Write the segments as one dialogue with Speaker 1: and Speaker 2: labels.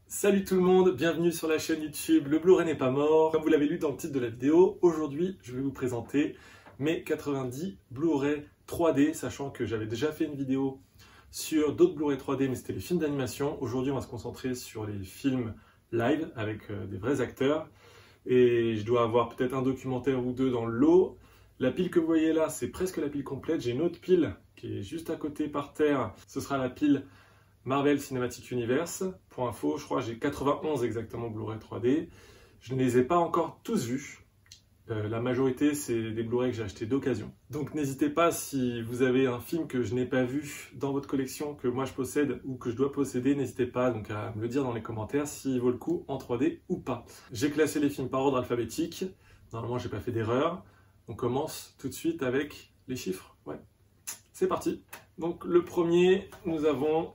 Speaker 1: Salut tout le monde, bienvenue sur la chaîne YouTube Le Blu-ray n'est pas mort. Comme vous l'avez lu dans le titre de la vidéo, aujourd'hui je vais vous présenter mes 90 Blu-ray 3D, sachant que j'avais déjà fait une vidéo sur d'autres Blu-ray 3D, mais c'était les films d'animation. Aujourd'hui on va se concentrer sur les films live avec des vrais acteurs. Et je dois avoir peut-être un documentaire ou deux dans le lot. La pile que vous voyez là, c'est presque la pile complète. J'ai une autre pile qui est juste à côté par terre. Ce sera la pile Marvel Cinematic Universe. Pour info, je crois que j'ai 91 exactement Blu-ray 3D. Je ne les ai pas encore tous vus. La majorité, c'est des Blu-ray que j'ai achetés d'occasion. Donc n'hésitez pas, si vous avez un film que je n'ai pas vu dans votre collection, que moi je possède ou que je dois posséder, n'hésitez pas donc à me le dire dans les commentaires s'il vaut le coup en 3D ou pas. J'ai classé les films par ordre alphabétique. Normalement, j'ai pas fait d'erreur. On commence tout de suite avec les chiffres. Ouais, c'est parti. Donc le premier, nous avons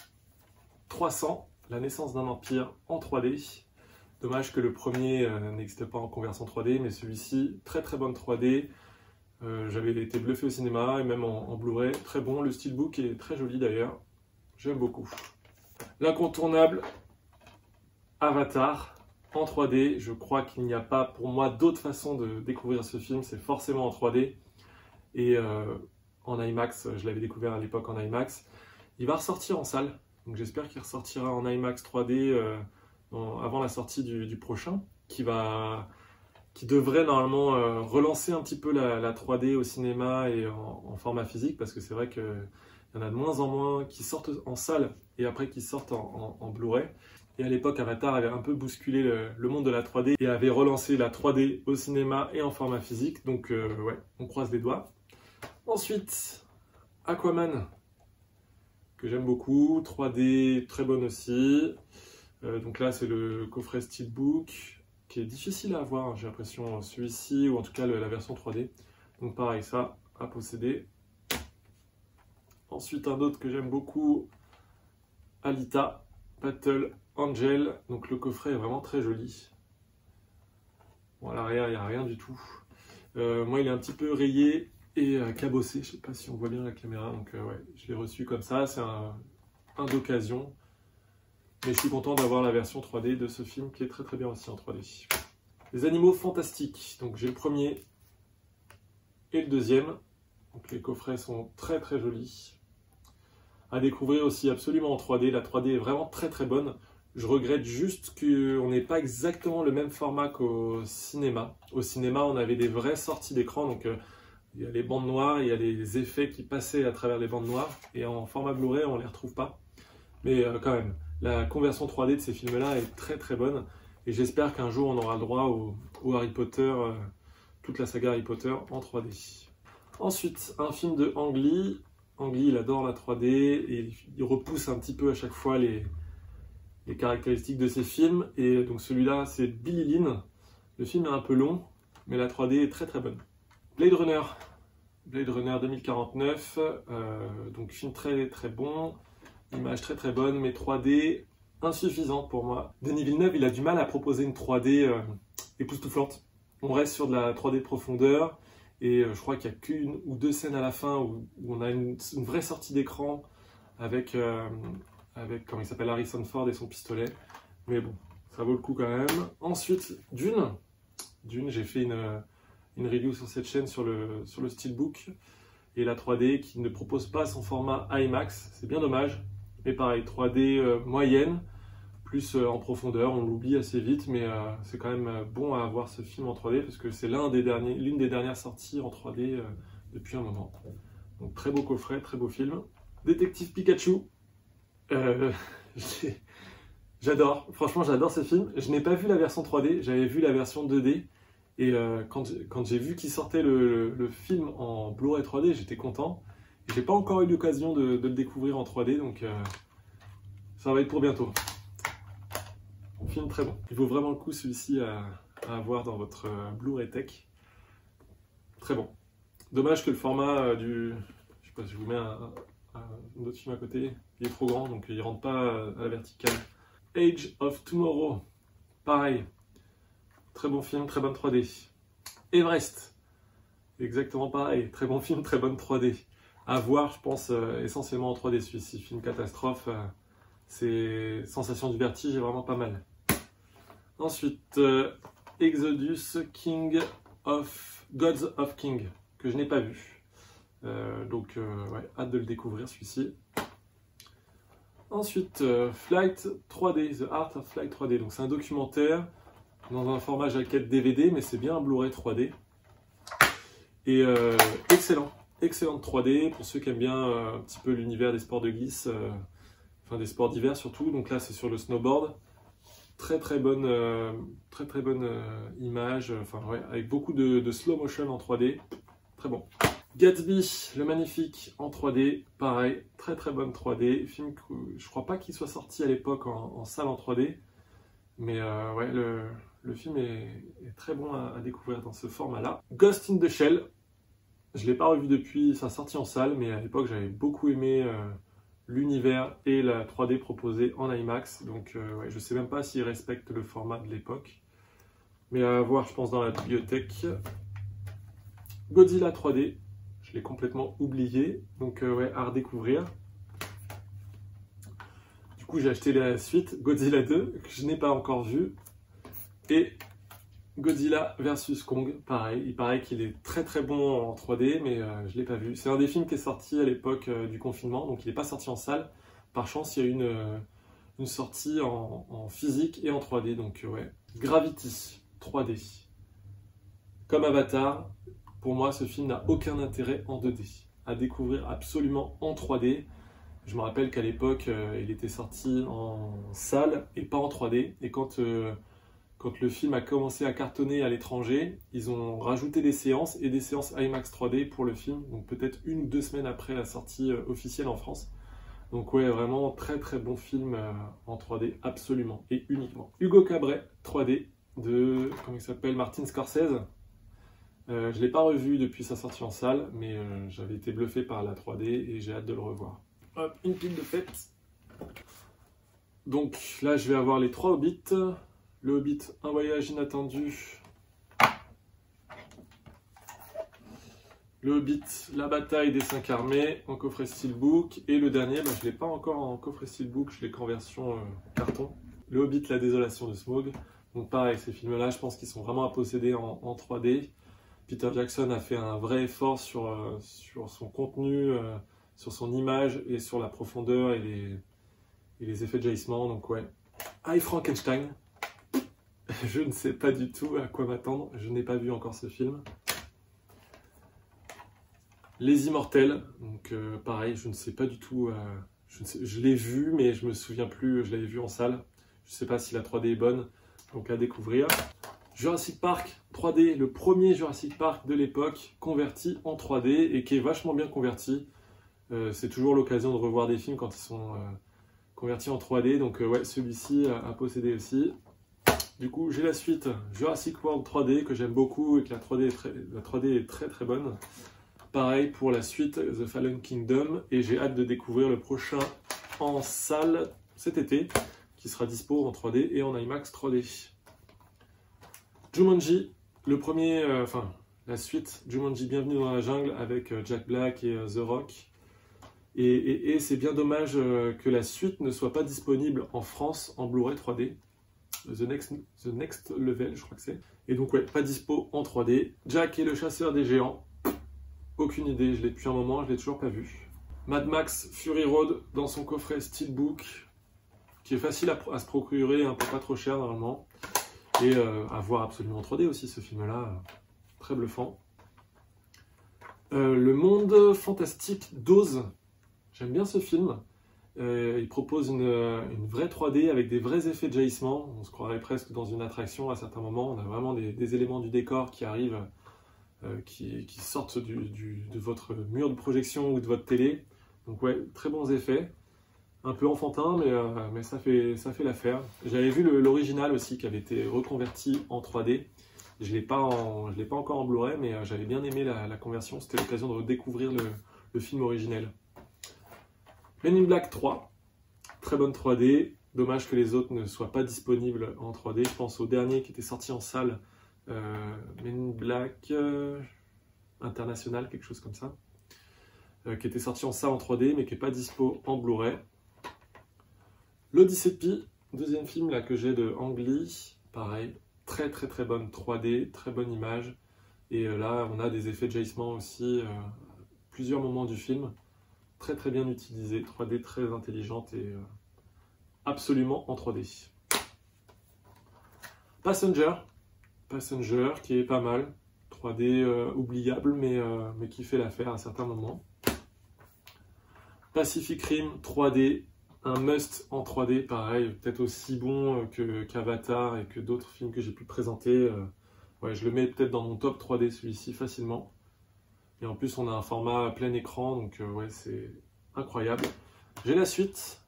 Speaker 1: 300, la naissance d'un empire en 3D. Dommage que le premier n'existe pas en conversion 3D, mais celui-ci, très très bonne 3D. J'avais été bluffé au cinéma et même en Blu-ray, très bon. Le steelbook est très joli d'ailleurs, j'aime beaucoup. L'incontournable Avatar en 3D. Je crois qu'il n'y a pas pour moi d'autre façon de découvrir ce film, c'est forcément en 3D. Et en IMAX, je l'avais découvert à l'époque en IMAX. Il va ressortir en salle. Donc j'espère qu'il ressortira en IMAX 3D avant la sortie du prochain, qui devrait normalement relancer un petit peu la 3D au cinéma et en format physique, parce que c'est vrai qu'il y en a de moins en moins qui sortent en salle et après qui sortent en Blu-ray. Et à l'époque, Avatar avait un peu bousculé le monde de la 3D et avait relancé la 3D au cinéma et en format physique. Donc ouais, on croise les doigts. Ensuite, Aquaman, que j'aime beaucoup, 3D très bonne aussi. Donc là c'est le coffret Steelbook qui est difficile à avoir, j'ai l'impression, celui-ci, ou en tout cas la version 3D. Donc pareil, ça à posséder. Ensuite un autre que j'aime beaucoup, Alita Battle Angel. Donc le coffret est vraiment très joli. Bon, à l'arrière il n'y a rien du tout. Moi il est un petit peu rayé et cabossé, je sais pas si on voit bien la caméra, donc ouais, je l'ai reçu comme ça, c'est un d'occasion. Mais je suis content d'avoir la version 3D de ce film qui est très très bien aussi en 3D. Les animaux fantastiques, donc j'ai le premier et le deuxième. Donc les coffrets sont très très jolis. À découvrir aussi absolument en 3D, la 3D est vraiment très très bonne. Je regrette juste qu'on n'ait pas exactement le même format qu'au cinéma. Au cinéma, on avait des vraies sorties d'écran, donc il y a les bandes noires, il y a les effets qui passaient à travers les bandes noires, et en format Blu-ray, on ne les retrouve pas. Mais quand même, la conversion 3D de ces films-là est très très bonne, et j'espère qu'un jour on aura le droit au Harry Potter, toute la saga Harry Potter en 3D. Ensuite, un film de Ang Lee. Ang Lee, il adore la 3D, et il repousse un petit peu à chaque fois les caractéristiques de ses films, et donc celui-là c'est Billy Lynn. Le film est un peu long, mais la 3D est très très bonne. Blade Runner 2049, donc film très très bon, image très très bonne, mais 3D insuffisante pour moi. Denis Villeneuve, il a du mal à proposer une 3D époustouflante. On reste sur de la 3D de profondeur, et je crois qu'il n'y a qu'une ou deux scènes à la fin où on a une vraie sortie d'écran avec comment il s'appelle, Harrison Ford et son pistolet. Mais bon, ça vaut le coup quand même. Ensuite, Dune, j'ai fait une review sur cette chaîne sur le Steelbook et la 3D qui ne propose pas son format IMAX, c'est bien dommage, mais pareil, 3D moyenne, plus en profondeur, on l'oublie assez vite, mais c'est quand même bon à avoir ce film en 3D parce que c'est l'une des dernières sorties en 3D depuis un moment. Donc très beau coffret, très beau film. Détective Pikachu, j'adore, franchement j'adore ce film. Je n'ai pas vu la version 3D, j'avais vu la version 2D. Et quand j'ai vu qu'il sortait le film en Blu-ray 3D, j'étais content. J'ai pas encore eu l'occasion de le découvrir en 3D, donc ça va être pour bientôt. Un film très bon. Il vaut vraiment le coup celui-ci à avoir dans votre Blu-ray Tech. Très bon. Dommage que le format je sais pas si je vous mets un autre film à côté, il est trop grand, donc il rentre pas à la verticale. Age of Tomorrow, pareil. Très bon film, très bonne 3D. Everest, exactement pareil. Très bon film, très bonne 3D. À voir, je pense, essentiellement en 3D celui-ci. Film catastrophe, C'est sensation du vertige est vraiment pas mal. Ensuite, Exodus Gods of King, que je n'ai pas vu. Ouais, hâte de le découvrir celui-ci. Ensuite, Flight 3D, The Art of Flight 3D. Donc c'est un documentaire dans un format jaquette DVD, mais c'est bien un Blu-ray 3D. Et excellente 3D pour ceux qui aiment bien un petit peu l'univers des sports de glisse, enfin des sports d'hiver surtout. Donc là c'est sur le snowboard. Très bonne image, enfin ouais, avec beaucoup de slow motion en 3D. Très bon. Gatsby, le magnifique en 3D, pareil, très bonne 3D. Film que je crois pas qu'il soit sorti à l'époque en salle en 3D, mais ouais, le film est très bon à découvrir dans ce format-là. Ghost in the Shell, je l'ai pas revu depuis sa sortie en salle, mais à l'époque j'avais beaucoup aimé l'univers et la 3D proposée en IMAX, donc ouais, je sais même pas s'il respecte le format de l'époque, mais à voir je pense dans la bibliothèque. Godzilla 3D, je l'ai complètement oublié, donc ouais, à redécouvrir. Du coup j'ai acheté la suite, Godzilla 2, que je n'ai pas encore vu, et Godzilla vs Kong, pareil, il paraît qu'il est très bon en 3D, mais je ne l'ai pas vu. C'est un des films qui est sorti à l'époque du confinement, donc il n'est pas sorti en salle. Par chance, il y a eu une sortie en physique et en 3D, donc ouais. Gravity, 3D. Comme Avatar, pour moi, ce film n'a aucun intérêt en 2D. À découvrir absolument en 3D. Je me rappelle qu'à l'époque, il était sorti en salle et pas en 3D, et quand le film a commencé à cartonner à l'étranger, ils ont rajouté des séances et des séances IMAX 3D pour le film, donc peut-être 1 ou 2 semaines après la sortie officielle en France. Donc ouais, vraiment très bon film en 3D, absolument et uniquement. Hugo Cabret 3D de, comment il s'appelle, Martin Scorsese. Je ne l'ai pas revu depuis sa sortie en salle, mais j'avais été bluffé par la 3D et j'ai hâte de le revoir. Hop, une pile de fête. Donc là, je vais avoir les 3 Hobbits. Le Hobbit, un voyage inattendu. Le Hobbit, la bataille des 5 armées, en coffret steelbook. Et le dernier, je ne l'ai pas encore en coffret steelbook, je l'ai qu'en version carton. Le Hobbit, la désolation de Smaug. Donc pareil, ces films-là, je pense qu'ils sont vraiment à posséder en 3D. Peter Jackson a fait un vrai effort sur son contenu, sur son image et sur la profondeur et les effets de jaillissement. Donc ouais, I, Frankenstein. Je ne sais pas du tout à quoi m'attendre, je n'ai pas vu encore ce film. Les Immortels, donc pareil, je ne sais pas du tout, je l'ai vu mais je me souviens plus, je l'avais vu en salle. Je ne sais pas si la 3D est bonne, donc à découvrir. Jurassic Park 3D, le premier Jurassic Park de l'époque, converti en 3D et qui est vachement bien converti. C'est toujours l'occasion de revoir des films quand ils sont convertis en 3D, donc ouais, celui-ci à posséder aussi. Du coup, j'ai la suite Jurassic World 3D que j'aime beaucoup et que la 3D est très bonne. Pareil pour la suite The Fallen Kingdom et j'ai hâte de découvrir le prochain en salle cet été qui sera dispo en 3D et en IMAX 3D. Jumanji, le premier, la suite Jumanji Bienvenue dans la jungle avec Jack Black et The Rock. Et c'est bien dommage que la suite ne soit pas disponible en France en Blu-ray 3D. The Next Level, je crois que c'est. Et donc, ouais, pas dispo en 3D. Jack et le chasseur des géants. Aucune idée, je l'ai depuis un moment, je l'ai toujours pas vu. Mad Max Fury Road dans son coffret Steelbook, qui est facile à se procurer, un peu pas trop cher normalement. Et à voir absolument en 3D aussi, ce film-là. Très bluffant. Le monde fantastique d'Oz. J'aime bien ce film. Il propose une vraie 3D avec des vrais effets de jaillissement. On se croirait presque dans une attraction à certains moments. On a vraiment des éléments du décor qui arrivent, qui sortent de votre mur de projection ou de votre télé. Donc ouais, très bons effets. Un peu enfantin, mais ça fait l'affaire. J'avais vu l'original aussi qui avait été reconverti en 3D. Je ne l'ai pas encore en Blu-ray, mais j'avais bien aimé la conversion. C'était l'occasion de redécouvrir le film originel. Men in Black 3, très bonne 3D. Dommage que les autres ne soient pas disponibles en 3D. Je pense au dernier qui était sorti en salle, Men in Black International, quelque chose comme ça, qui était sorti en salle en 3D, mais qui n'est pas dispo en Blu-ray. L'Odyssée de Pi, deuxième film là que j'ai de Ang Lee, pareil, très bonne 3D, très bonne image. Et là, on a des effets de jaillissement aussi, plusieurs moments du film, très bien utilisés, 3D très intelligente et absolument en 3D. Passenger qui est pas mal, 3D oubliable mais qui fait l'affaire à certains moments. Pacific Rim 3D, un must en 3D, pareil, peut-être aussi bon qu'Avatar et que d'autres films que j'ai pu présenter. Ouais, je le mets peut-être dans mon top 3D celui-ci facilement. Et en plus on a un format plein écran, donc ouais, c'est incroyable. J'ai la suite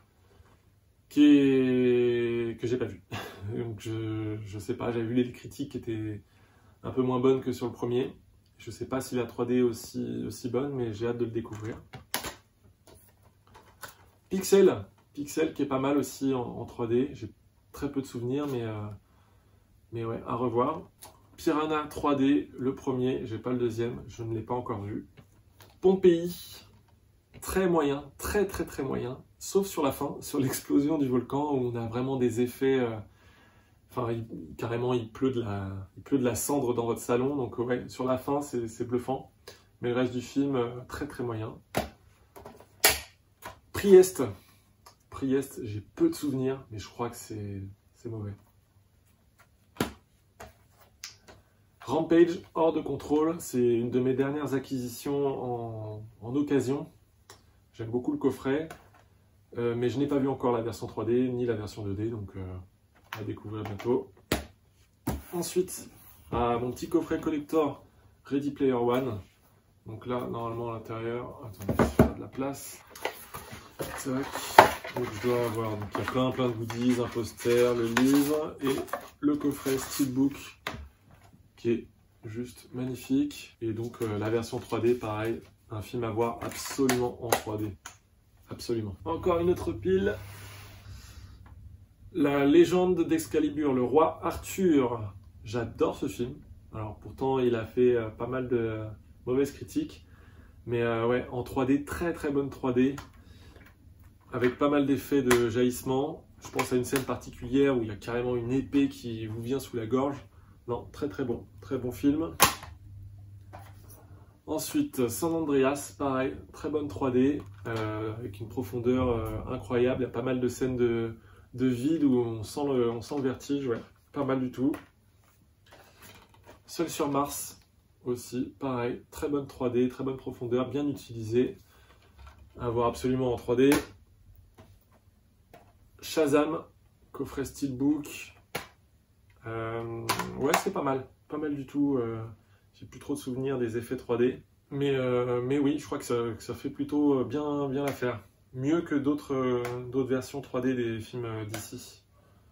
Speaker 1: que j'ai pas vue. Donc je sais pas, j'avais vu les critiques qui étaient un peu moins bonnes que sur le premier. Je sais pas si la 3D est aussi bonne, mais j'ai hâte de le découvrir. Pixel qui est pas mal aussi en 3D. J'ai très peu de souvenirs, mais ouais, à revoir. Piranha 3D, le premier, j'ai pas le deuxième, je ne l'ai pas encore vu. Pompéi, très moyen, très moyen, sauf sur la fin, sur l'explosion du volcan, où on a vraiment des effets... Enfin, carrément, il pleut de la cendre dans votre salon, donc ouais, sur la fin, c'est bluffant. Mais le reste du film, très moyen. Priest, j'ai peu de souvenirs, mais je crois que c'est mauvais. Rampage, hors de contrôle, c'est une de mes dernières acquisitions en occasion. J'aime beaucoup le coffret, mais je n'ai pas vu encore la version 3D ni la version 2D, donc à découvrir bientôt. Ensuite, mon petit coffret collector Ready Player One. Donc là, normalement à l'intérieur, attendez, je vais faire de la place. Tac. Donc je dois avoir, donc il y a plein de goodies, un poster, le livre et le coffret Steelbook qui est juste magnifique. Et donc la version 3D, pareil, un film à voir absolument en 3D. Absolument. Encore une autre pile. La légende d'Excalibur, le roi Arthur. J'adore ce film. Alors pourtant, il a fait pas mal de mauvaises critiques. Mais ouais, en 3D, très bonne 3D. Avec pas mal d'effets de jaillissement. Je pense à une scène particulière où il y a carrément une épée qui vous vient sous la gorge. Non, très bon film. Ensuite, San Andreas, pareil, très bonne 3D, avec une profondeur incroyable. Il y a pas mal de scènes de vide où on sent le vertige, ouais, pas mal du tout. Seul sur Mars, aussi, pareil, très bonne 3D, très bonne profondeur, bien utilisée. À voir absolument en 3D. Shazam, coffret Steelbook. Ouais, c'est pas mal du tout. J'ai plus trop de souvenirs des effets 3D. Mais oui, je crois que ça fait plutôt bien l'affaire. Mieux que d'autres versions 3D des films d'ici.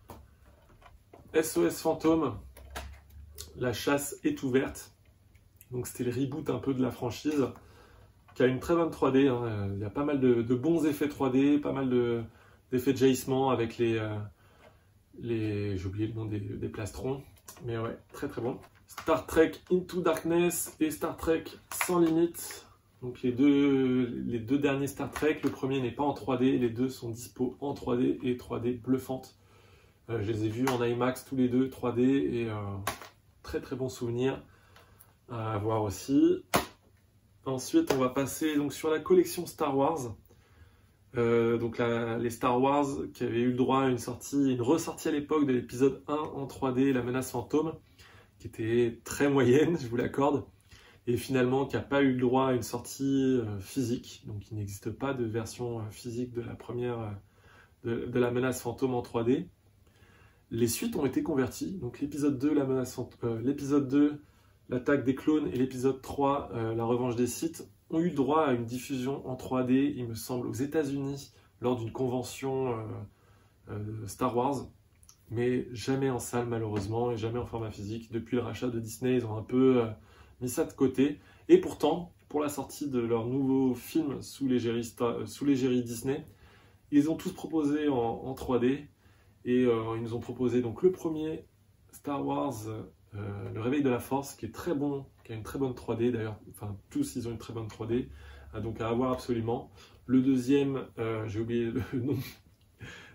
Speaker 1: SOS Fantôme, la chasse est ouverte. Donc c'était le reboot un peu de la franchise, qui a une très bonne 3D. Hein. Il y a pas mal de bons effets 3D, pas mal d'effets de jaillissement avec j'ai oublié le nom des plastrons. Mais ouais, très bon. Star Trek Into Darkness et Star Trek Sans Limite. Donc les deux derniers Star Trek, le premier n'est pas en 3D, les deux sont dispo en 3D et 3D bluffante. Je les ai vus en IMAX tous les deux 3D et très bon souvenir à voir aussi. Ensuite on va passer donc sur la collection Star Wars. Donc les Star Wars qui avaient eu le droit à une ressortie à l'époque de l'épisode 1 en 3D, La Menace Fantôme, qui était très moyenne, je vous l'accorde, et finalement qui n'a pas eu le droit à une sortie physique, donc il n'existe pas de version physique de la première de La Menace Fantôme en 3D. Les suites ont été converties, donc l'épisode 2, l'épisode 2, L'attaque des clones, et l'épisode 3, La revanche des Sith, ont eu droit à une diffusion en 3D, il me semble, aux États-Unis lors d'une convention Star Wars, mais jamais en salle malheureusement et jamais en format physique. Depuis le rachat de Disney, ils ont un peu mis ça de côté. Et pourtant, pour la sortie de leur nouveau film sous l'égérie Disney, ils ont tous proposé en 3D et ils nous ont proposé donc le premier Star Wars, Le Réveil de la Force, qui est très bon, qui a une très bonne 3D d'ailleurs, enfin tous ils ont une très bonne 3D, donc à avoir absolument. Le deuxième, j'ai oublié le nom,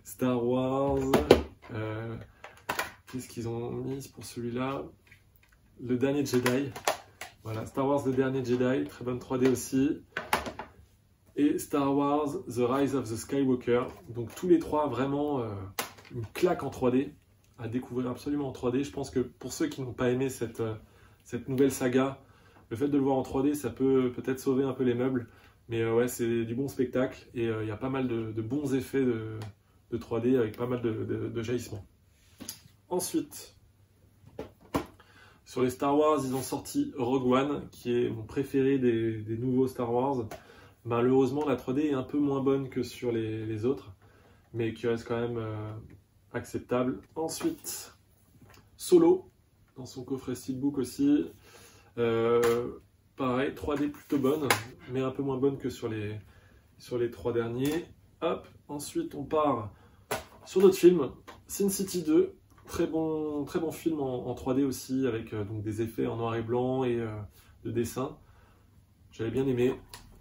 Speaker 1: Star Wars. Qu'est-ce qu'ils ont mis pour celui-là? Le dernier Jedi. Voilà, Star Wars Le Dernier Jedi, très bonne 3D aussi. Et Star Wars The Rise of the Skywalker. Donc tous les trois vraiment une claque en 3D, à découvrir absolument en 3D. Je pense que pour ceux qui n'ont pas aimé cette nouvelle saga, le fait de le voir en 3D, ça peut peut-être sauver un peu les meubles. Mais ouais, c'est du bon spectacle et il y a pas mal de bons effets de 3D avec pas mal de jaillissements. Ensuite, sur les Star Wars, ils ont sorti Rogue One, qui est mon préféré des nouveaux Star Wars. Malheureusement, la 3D est un peu moins bonne que sur les autres, mais qui reste quand même acceptable. Ensuite, Solo, dans son coffret Steelbook aussi. Pareil, 3D plutôt bonne, mais un peu moins bonne que sur les trois derniers. Hop, ensuite on part sur d'autres films. Sin City 2, très bon film en 3D aussi, avec donc des effets en noir et blanc et de dessin. J'avais bien aimé.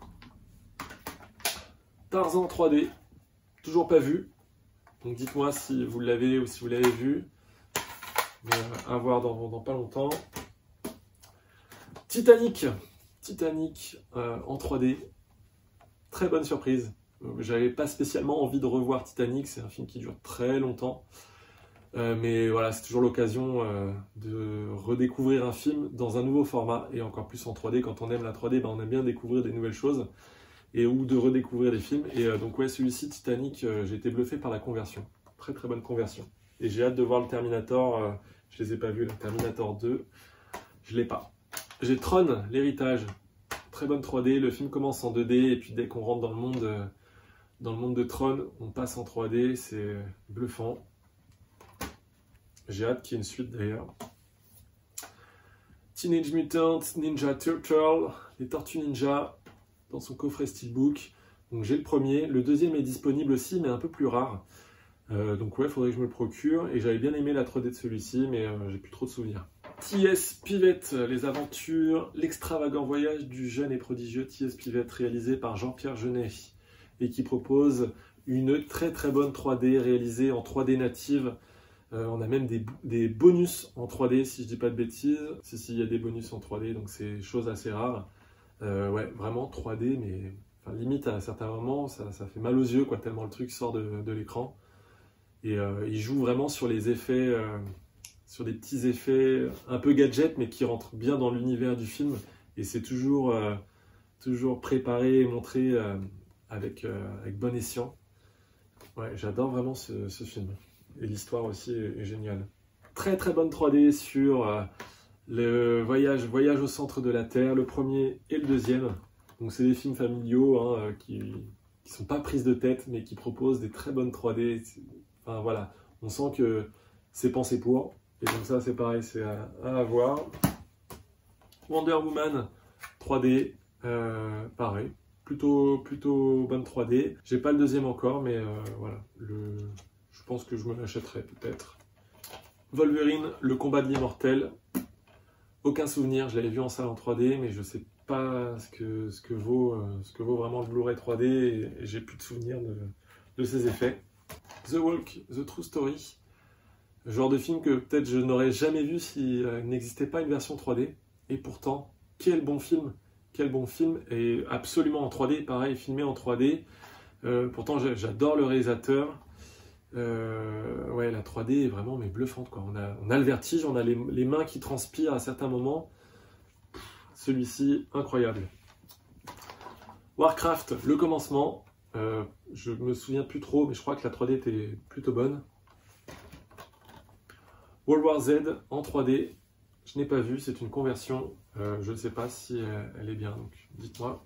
Speaker 1: Tarzan 3D, toujours pas vu. Donc dites-moi si vous l'avez ou si vous l'avez vu. Mais à voir dans pas longtemps. Titanic en 3D, très bonne surprise. J'avais pas spécialement envie de revoir Titanic, c'est un film qui dure très longtemps. Mais voilà, c'est toujours l'occasion de redécouvrir un film dans un nouveau format, et encore plus en 3D. Quand on aime la 3D, ben on aime bien découvrir des nouvelles choses, ou de redécouvrir des films. Et donc ouais, celui-ci, Titanic, j'ai été bluffé par la conversion. Très très bonne conversion. Et j'ai hâte de voir le Terminator, je les ai pas vus, le Terminator 2, je l'ai pas. J'ai Tron, l'héritage, très bonne 3D, le film commence en 2D, et puis dès qu'on rentre dans le monde de Tron, on passe en 3D, c'est bluffant. J'ai hâte qu'il y ait une suite d'ailleurs. Teenage Mutant Ninja Turtle, les Tortues Ninja, dans son coffret Steelbook. Donc j'ai le premier, le deuxième est disponible aussi, mais un peu plus rare. Donc ouais, il faudrait que je me le procure. Et j'avais bien aimé la 3D de celui-ci, mais j'ai plus trop de souvenirs. T.S. Pivette, les aventures, l'extravagant voyage du jeune et prodigieux T.S. Pivette, réalisé par Jean-Pierre Jeunet, et qui propose une très très bonne 3D réalisée en 3D native. On a même des bonus en 3D, si je dis pas de bêtises. Si, il y a des bonus en 3D, donc c'est chose assez rare. Ouais, vraiment 3D, mais enfin, limite à certains moments, ça fait mal aux yeux, quoi, tellement le truc sort de l'écran. Et il joue vraiment sur les effets, sur des petits effets un peu gadget, mais qui rentrent bien dans l'univers du film. Et c'est toujours préparé et montré avec bon escient. Ouais, j'adore vraiment ce film. Et l'histoire aussi est géniale. Très très bonne 3D sur le voyage au centre de la Terre, le premier et le deuxième. Donc c'est des films familiaux hein, qui sont pas prises de tête, mais qui proposent des très bonnes 3D. Enfin voilà, on sent que c'est pensé pour. Et donc ça c'est pareil, c'est à avoir. Wonder Woman 3D, pareil. Plutôt bonne 3D. J'ai pas le deuxième encore, mais voilà. Je pense que je me l'achèterai peut-être. Wolverine, le combat de l'immortel. Aucun souvenir, je l'avais vu en salle en 3D, mais je sais pas ce que vaut vraiment le Blu-ray 3D, et j'ai plus de souvenirs de ces effets. The Walk, The True Story. Le genre de film que peut-être je n'aurais jamais vu s'il n'existait pas une version 3D. Et pourtant, quel bon film! Quel bon film! Et absolument en 3D, pareil, filmé en 3D. Pourtant, j'adore le réalisateur. Ouais, la 3D est vraiment bluffante, quoi. On a le vertige, on a les mains qui transpirent à certains moments. Celui-ci, incroyable. Warcraft, le commencement. Je me souviens plus trop, mais je crois que la 3D était plutôt bonne. World War Z en 3D. Je n'ai pas vu, c'est une conversion. Je ne sais pas si elle est bien, donc dites-moi.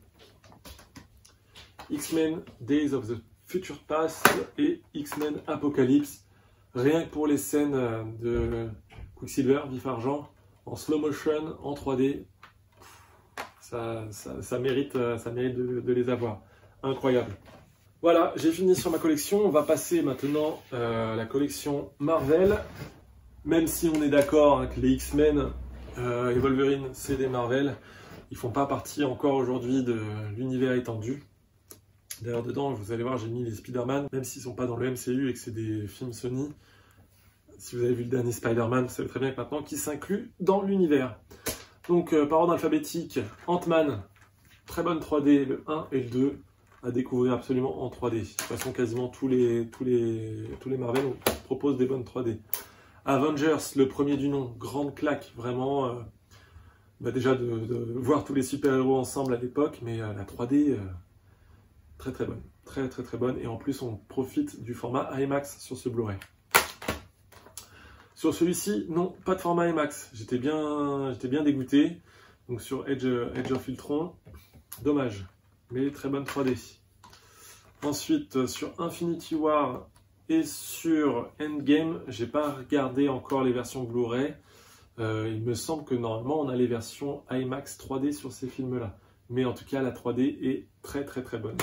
Speaker 1: X-Men Days of the Future Past et X-Men Apocalypse. Rien que pour les scènes de Quicksilver, Vif Argent, en slow motion, en 3D, ça mérite de les avoir. Incroyable. Voilà, j'ai fini sur ma collection. On va passer maintenant à la collection Marvel. Même si on est d'accord hein, que les X-Men et Wolverine, c'est des Marvel, ils font pas partie encore aujourd'hui de l'univers étendu. D'ailleurs, dedans, vous allez voir, j'ai mis les Spider-Man, même s'ils ne sont pas dans le MCU et que c'est des films Sony. Si vous avez vu le dernier Spider-Man, vous savez très bien que maintenant qu'ils s'incluent dans l'univers. Donc, par ordre alphabétique, Ant-Man, très bonne 3D, le 1 et le 2, à découvrir absolument en 3D. De toute façon, quasiment tous les Marvel proposent des bonnes 3D. Avengers, le premier du nom, grande claque, vraiment. Déjà de voir tous les super-héros ensemble à l'époque, mais la 3D, très très bonne. Très très très bonne. Et en plus, on profite du format IMAX sur ce Blu-ray. Sur celui-ci, non, pas de format IMAX. J'étais bien dégoûté. Donc sur Edge of Ultron, dommage, mais très bonne 3D. Ensuite, sur Infinity War et sur Endgame, j'ai pas regardé encore les versions Blu-ray. Il me semble que normalement on a les versions IMAX 3D sur ces films-là. Mais en tout cas, la 3D est très très très bonne.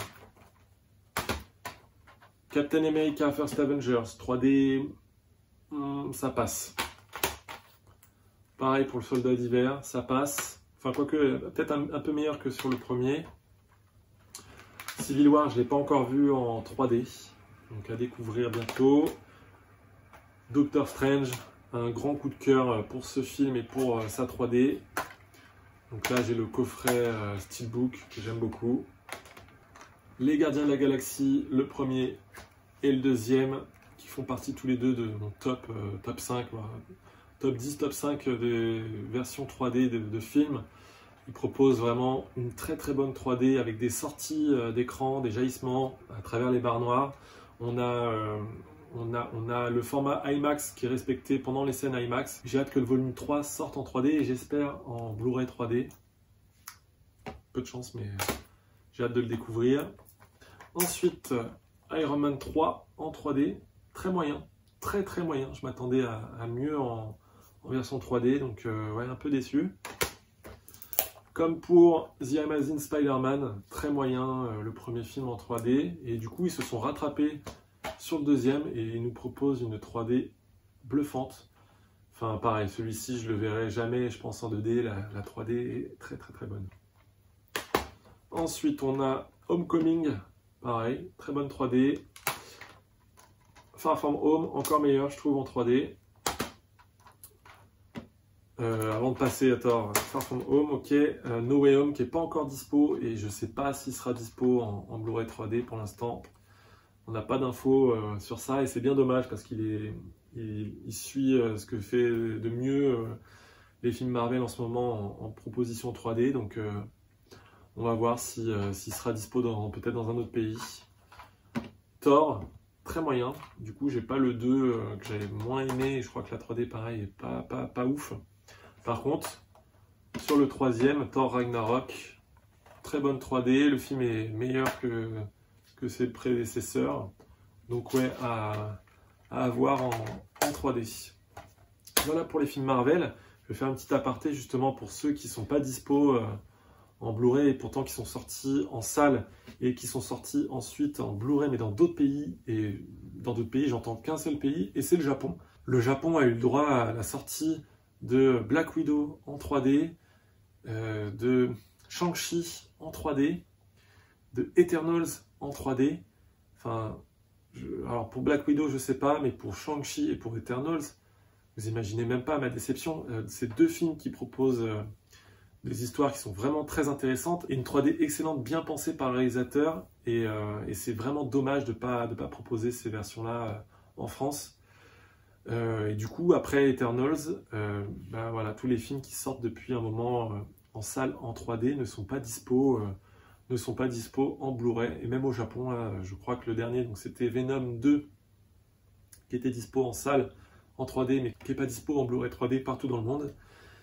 Speaker 1: Captain America First Avengers, 3D, ça passe. Pareil pour le Soldat d'hiver, ça passe. Enfin, quoique, peut-être un peu meilleur que sur le premier. Civil War, je ne l'ai pas encore vu en 3D. Donc à découvrir bientôt. Doctor Strange, un grand coup de cœur pour ce film et pour sa 3D. Donc là, j'ai le coffret Steelbook que j'aime beaucoup. Les Gardiens de la Galaxie, le premier et le deuxième, qui font partie tous les deux de mon top 5, top 10, top 5 des versions 3D de films. Ils proposent vraiment une très très bonne 3D avec des sorties d'écran, des jaillissements à travers les barres noires. On a le format IMAX qui est respecté pendant les scènes IMAX. J'ai hâte que le volume 3 sorte en 3D et j'espère en Blu-ray 3D. Peu de chance, mais j'ai hâte de le découvrir. Ensuite, Iron Man 3 en 3D, très moyen, très très moyen. Je m'attendais à mieux en version 3D, donc ouais, un peu déçu. Comme pour The Amazing Spider-Man, très moyen le premier film en 3D. Et du coup, ils se sont rattrapés sur le deuxième et ils nous proposent une 3D bluffante. Enfin, pareil, celui-ci, je le verrai jamais, je pense, en 2D. La 3D est très très très bonne. Ensuite, on a Homecoming, pareil, très bonne 3D. Far From Home, encore meilleur, je trouve, en 3D. Avant de passer à Thor, Far From Home, ok. No Way Home qui n'est pas encore dispo et je ne sais pas s'il sera dispo en Blu-ray 3D pour l'instant. On n'a pas d'infos sur ça et c'est bien dommage parce qu'il suit ce que fait de mieux les films Marvel en ce moment en proposition 3D. Donc on va voir s'il sera dispo peut-être dans un autre pays. Thor, très moyen. Du coup, j'ai pas le 2 que j'avais moins aimé et je crois que la 3D pareil est pas ouf. Par contre, sur le troisième, Thor Ragnarok, très bonne 3D, le film est meilleur que ses prédécesseurs, donc ouais, à avoir en 3D. Voilà pour les films Marvel. Je vais faire un petit aparté justement pour ceux qui ne sont pas dispo en Blu-ray et pourtant qui sont sortis en salle et qui sont sortis ensuite en Blu-ray mais dans d'autres pays. Et dans d'autres pays, j'entends qu'un seul pays et c'est le Japon. Le Japon a eu le droit à la sortie de Black Widow en 3D, de Shang-Chi en 3D, de Eternals en 3D. Enfin, alors pour Black Widow, je sais pas, mais pour Shang-Chi et pour Eternals, vous imaginez même pas ma déception. C'est deux films qui proposent des histoires qui sont vraiment très intéressantes et une 3D excellente, bien pensée par le réalisateur. Et c'est vraiment dommage de pas proposer ces versions-là en France. Et du coup, après Eternals, voilà, tous les films qui sortent depuis un moment en salle en 3D ne sont pas dispo en Blu-ray. Et même au Japon, là, je crois que le dernier, donc c'était Venom 2, qui était dispo en salle en 3D, mais qui n'est pas dispo en Blu-ray 3D partout dans le monde.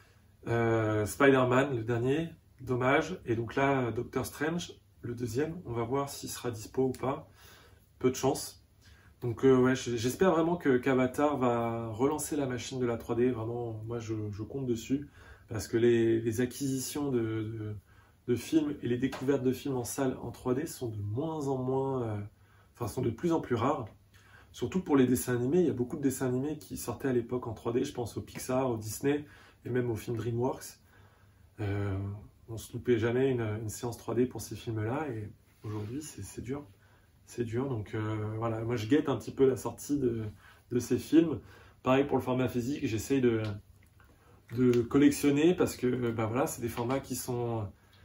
Speaker 1: Spider-Man, le dernier, dommage. Et donc là, Doctor Strange, le deuxième, on va voir s'il sera dispo ou pas. Peu de chance. Donc ouais, j'espère vraiment qu'Avatar va relancer la machine de la 3D. Vraiment, moi je compte dessus. Parce que les acquisitions de films et les découvertes de films en salle en 3D sont de moins en moins... sont de plus en plus rares. Surtout pour les dessins animés. Il y a beaucoup de dessins animés qui sortaient à l'époque en 3D. Je pense au Pixar, au Disney et même au film DreamWorks. On ne se loupait jamais une séance 3D pour ces films-là. Et aujourd'hui, c'est dur. C'est dur, donc voilà, moi je guette un petit peu la sortie de ces films. Pareil pour le format physique, j'essaye de collectionner parce que bah voilà, c'est des formats qui sont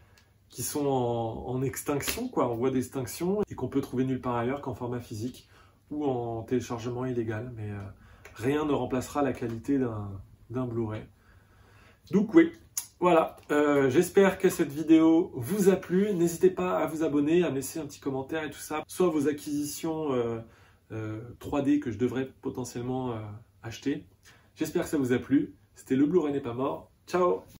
Speaker 1: en extinction, quoi, en voie d'extinction, et qu'on peut trouver nulle part ailleurs qu'en format physique ou en téléchargement illégal. Mais rien ne remplacera la qualité d'un Blu-ray. Donc oui, voilà, j'espère que cette vidéo vous a plu. N'hésitez pas à vous abonner, à me laisser un petit commentaire et tout ça. Soit vos acquisitions 3D que je devrais potentiellement acheter. J'espère que ça vous a plu. C'était Le Blu-ray n'est pas mort. Ciao!